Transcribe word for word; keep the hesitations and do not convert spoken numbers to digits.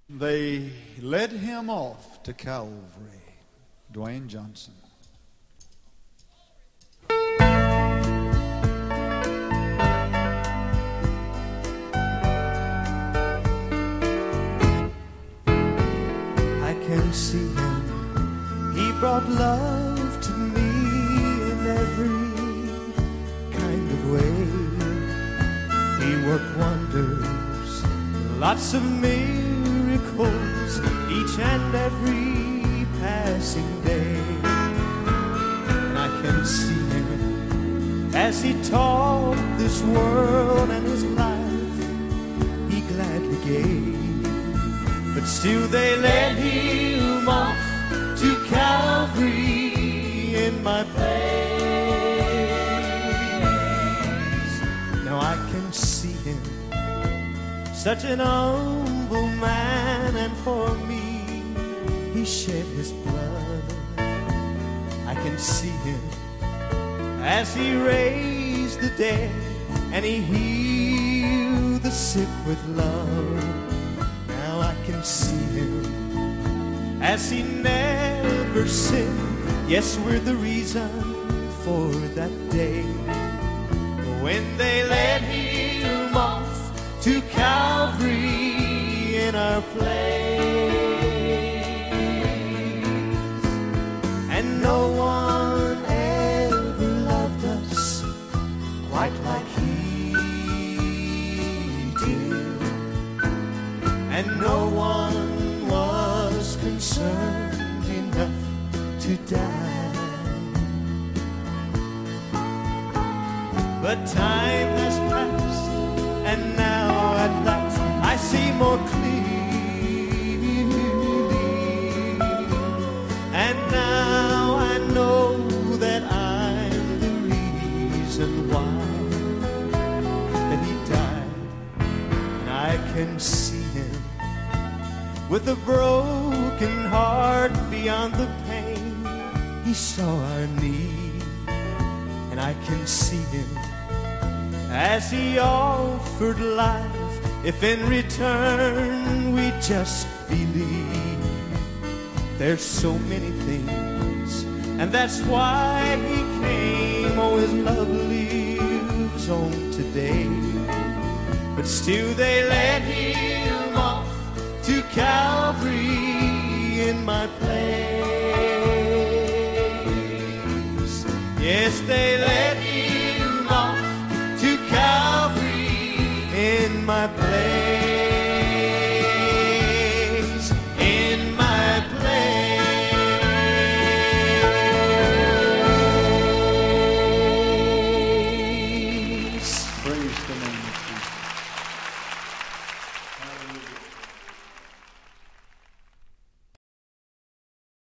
They led him off to Calvary. Dwain Johnson. I can see him. He brought love to me in every kind of way. He worked wonders, lots of miracles, each and every passing day. And I can see him as he taught this world, and his life he gladly gave. But still they led him off to Calvary in my place. Now I can see him, such an humble man, and for me he shed his blood. I can see him as he raised the dead, and he healed the sick with love. Now I can see him as he never sinned. Yes, we're the reason for that day when they led him off to Calvary in our place. And no one ever loved us quite like he did, and no one was concerned enough to die. But time has passed, and now at last I see more clearly, and now I know that I'm the reason why that he died. And I can see him with a broken heart beyond the pain. He saw our need, and I can see him as he offered life, if in return we just believe. There's so many things, and that's why he came. Oh, his love lives on today. But still they let him